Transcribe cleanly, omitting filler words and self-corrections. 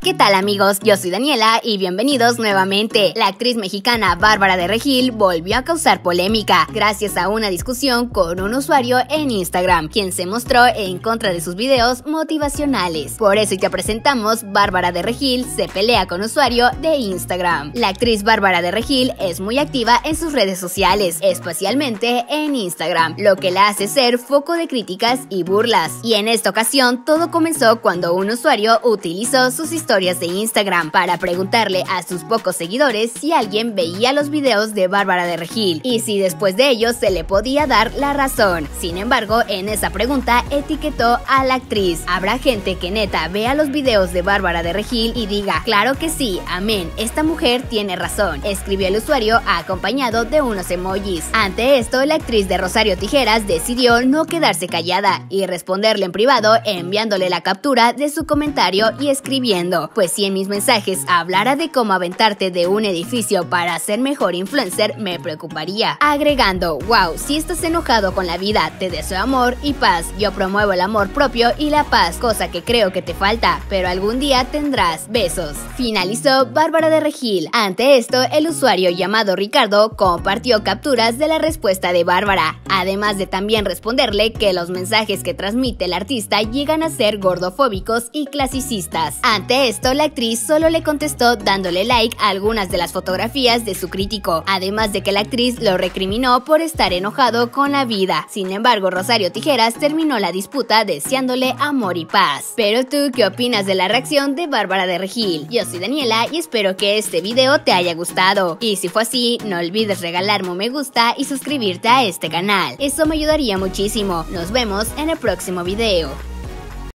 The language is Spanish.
¿Qué tal, amigos? Yo soy Daniela y bienvenidos nuevamente. La actriz mexicana Bárbara de Regil volvió a causar polémica gracias a una discusión con un usuario en Instagram, quien se mostró en contra de sus videos motivacionales. Por eso te presentamos Bárbara de Regil se pelea con usuario de Instagram. La actriz Bárbara de Regil es muy activa en sus redes sociales, especialmente en Instagram, lo que la hace ser foco de críticas y burlas. Y en esta ocasión todo comenzó cuando un usuario utilizó sus historias de Instagram para preguntarle a sus pocos seguidores si alguien veía los videos de Bárbara de Regil y si después de ello se le podía dar la razón. Sin embargo, en esa pregunta etiquetó a la actriz. Habrá gente que neta vea los videos de Bárbara de Regil y diga, claro que sí, amén, esta mujer tiene razón, escribió el usuario acompañado de unos emojis. Ante esto, la actriz de Rosario Tijeras decidió no quedarse callada y responderle en privado enviándole la captura de su comentario y escribiendo: pues si en mis mensajes hablara de cómo aventarte de un edificio para ser mejor influencer, me preocuparía. Agregando: wow, si estás enojado con la vida, te deseo amor y paz. Yo promuevo el amor propio y la paz, cosa que creo que te falta, pero algún día tendrás. Besos. Finalizó Bárbara de Regil. Ante esto, el usuario llamado Ricardo compartió capturas de la respuesta de Bárbara, además de también responderle que los mensajes que transmite el artista llegan a ser gordofóbicos y clasicistas. Ante esto, la actriz solo le contestó dándole like a algunas de las fotografías de su crítico, además de que la actriz lo recriminó por estar enojado con la vida. Sin embargo, Rosario Tijeras terminó la disputa deseándole amor y paz. Pero tú, ¿qué opinas de la reacción de Bárbara de Regil? Yo soy Daniela y espero que este video te haya gustado. Y si fue así, no olvides regalarme un me gusta y suscribirte a este canal. Eso me ayudaría muchísimo. Nos vemos en el próximo video.